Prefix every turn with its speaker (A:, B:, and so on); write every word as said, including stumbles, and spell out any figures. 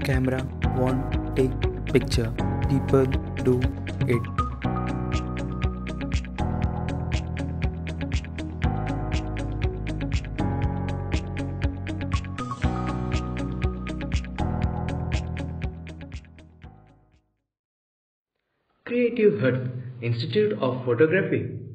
A: camera, won't take picture. People do it.
B: Creative Hut Institute of Photography.